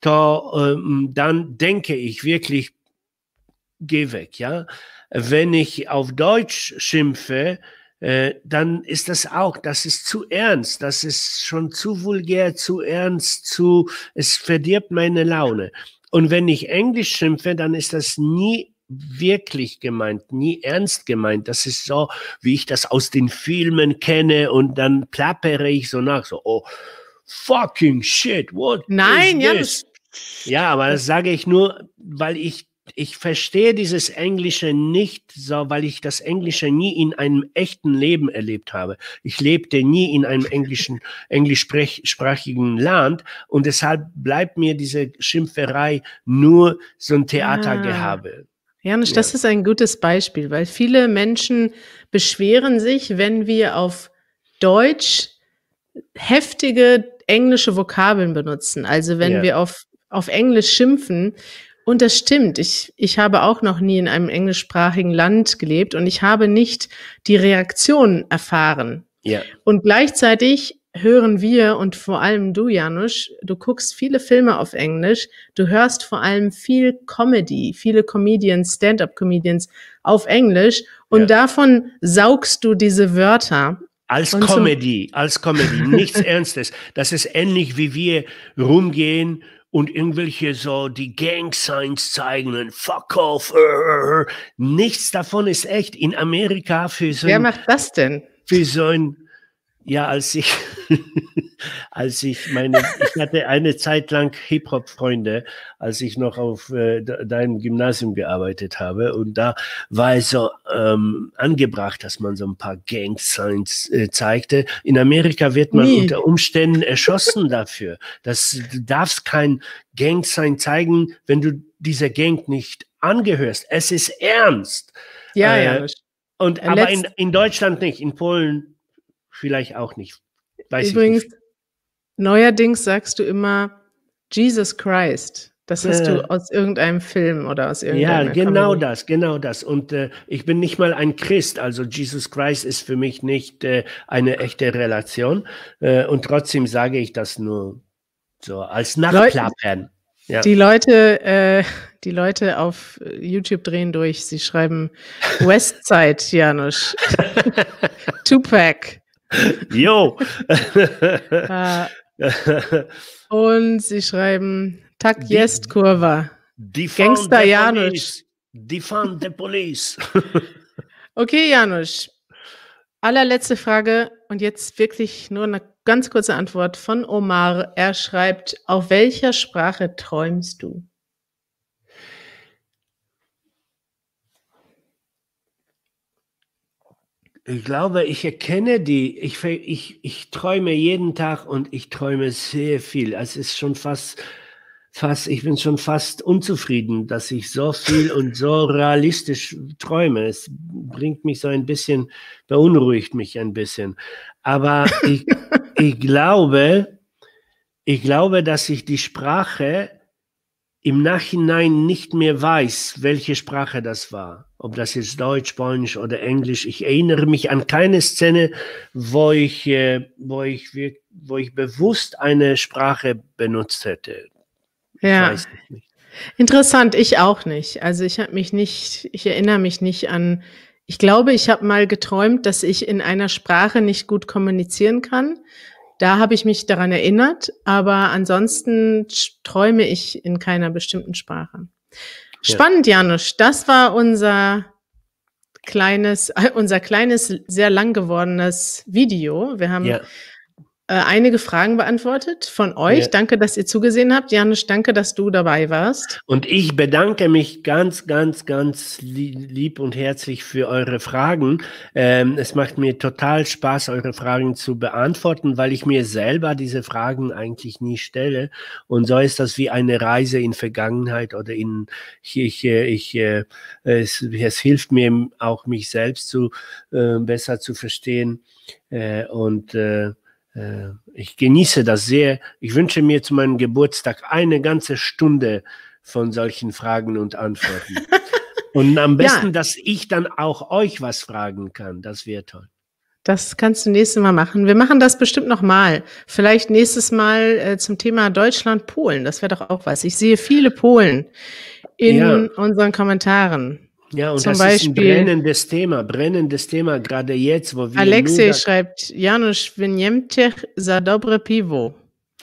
dann denke ich wirklich, geh weg, ja. Wenn ich auf Deutsch schimpfe, dann ist das ist zu ernst, das ist schon zu vulgär, zu ernst, es verdirbt meine Laune. Und wenn ich Englisch schimpfe, dann ist das nie wirklich gemeint, nie ernst gemeint. Das ist so, wie ich das aus den Filmen kenne und dann plappere ich so nach, so, oh, fucking shit, what Nein, is this? Ja, aber das sage ich nur, weil ich verstehe dieses Englische nicht so, weil ich das Englische nie in einem echten Leben erlebt habe. Ich lebte nie in einem englischsprachigen Land und deshalb bleibt mir diese Schimpferei nur so ein Theatergehabe. Janusz, das ist ein gutes Beispiel, weil viele Menschen beschweren sich, wenn wir auf Deutsch heftige englische Vokabeln benutzen. Also wenn wir auf Englisch schimpfen. Und das stimmt. Ich habe auch noch nie in einem englischsprachigen Land gelebt und ich habe nicht die Reaktion erfahren. Ja. Und gleichzeitig hören wir und vor allem du, Janusz, du guckst viele Filme auf Englisch, du hörst vor allem viel Comedy, viele Comedians, Stand-up-Comedians auf Englisch und davon saugst du diese Wörter. Als Comedy, nichts Ernstes. Das ist ähnlich, wie wir rumgehen und irgendwelche so die Gang-Signs zeigen und fuck off. Nichts davon ist echt. In Amerika Wer macht das denn? für so ein, ja, als ich ich hatte eine Zeit lang Hip-Hop-Freunde, als ich noch auf deinem Gymnasium gearbeitet habe, und da war es so angebracht, dass man so ein paar Gang-Signs zeigte. In Amerika wird man unter Umständen erschossen dafür. Du darfst kein Gang-Sign zeigen, wenn du dieser Gang nicht angehörst. Es ist ernst. Ja, Janusz. Aber in Deutschland nicht, in Polen vielleicht auch nicht. Weiß Übrigens, ich nicht. Neuerdings sagst du immer Jesus Christ. Das hast du aus irgendeinem Film oder aus irgendeiner genau das. Und ich bin nicht mal ein Christ, also Jesus Christ ist für mich nicht eine echte Relation. Und trotzdem sage ich das nur so als Nachplappern. Ja. Die Leute auf YouTube drehen durch. Sie schreiben Westside, Janusz. Tupac. Jo. Und sie schreiben Tak jest kurwa. Gangster Janusz. Defund the police. Okay, Janusz. Allerletzte Frage und jetzt wirklich nur eine ganz kurze Antwort von Omar. Er schreibt, auf welcher Sprache träumst du? Ich glaube, ich erkenne die. Ich träume jeden Tag und ich träume sehr viel. Es ist schon ich bin schon fast unzufrieden, dass ich so viel und so realistisch träume. Es bringt mich so ein bisschen, beunruhigt mich ein bisschen. Aber ich glaube, dass ich die Sprache im Nachhinein nicht mehr weiß, welche Sprache das war. Ob das jetzt Deutsch, Polnisch oder Englisch. Ich erinnere mich an keine Szene, wo ich bewusst eine Sprache benutzt hätte. Ja. Ich weiß nicht. Interessant, ich auch nicht. Also ich erinnere mich nicht an, ich glaube, ich habe mal geträumt, dass ich in einer Sprache nicht gut kommunizieren kann. Da habe ich mich daran erinnert, aber ansonsten träume ich in keiner bestimmten Sprache. Spannend, Janusz. Das war unser kleines, sehr lang gewordenes Video. Wir haben einige Fragen beantwortet von euch. Danke, dass ihr zugesehen habt. Janusz, danke, dass du dabei warst. Und ich bedanke mich ganz, ganz, ganz lieb und herzlich für eure Fragen. Es macht mir total Spaß, eure Fragen zu beantworten, weil ich mir selber diese Fragen eigentlich nie stelle. Und so ist das wie eine Reise in Vergangenheit oder es hilft mir auch, mich selbst besser zu verstehen. Ich genieße das sehr. Ich wünsche mir zu meinem Geburtstag eine ganze Stunde von solchen Fragen und Antworten. Und am besten, dass ich dann auch euch was fragen kann. Das wäre toll. Das kannst du nächstes Mal machen. Wir machen das bestimmt noch mal. Vielleicht nächstes Mal zum Thema Deutschland, Polen. Das wäre doch auch was. Ich sehe viele Polen in unseren Kommentaren. Ja, und zum Beispiel, ist ein brennendes Thema, gerade jetzt, wo wir... Alexej schreibt, Janusz, w Niemczech za dobre piwo.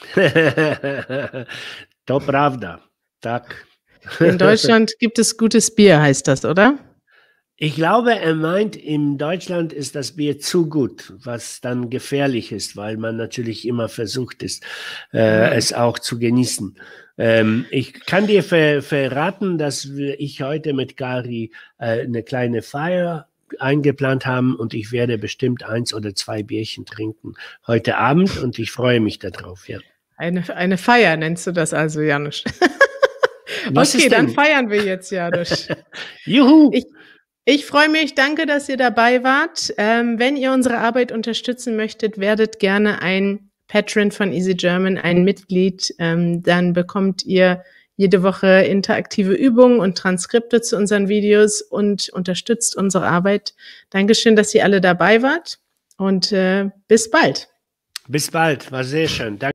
To prawda, tak. In Deutschland gibt es gutes Bier, heißt das, oder? Ich glaube, er meint, in Deutschland ist das Bier zu gut, was dann gefährlich ist, weil man natürlich immer versucht ist, es auch zu genießen. Ich kann dir verraten, dass ich heute mit Gary eine kleine Feier eingeplant haben und ich werde bestimmt 1 oder 2 Bierchen trinken heute Abend und ich freue mich darauf, ja. Eine Feier nennst du das also, Janusz? Okay, dann feiern wir jetzt, Janusz. Juhu! Ich freue mich, danke, dass ihr dabei wart. Wenn ihr unsere Arbeit unterstützen möchtet, werdet gerne ein Patron von Easy German, ein Mitglied. Dann bekommt ihr jede Woche interaktive Übungen und Transkripte zu unseren Videos und unterstützt unsere Arbeit. Dankeschön, dass ihr alle dabei wart und bis bald. Bis bald, war sehr schön. Danke.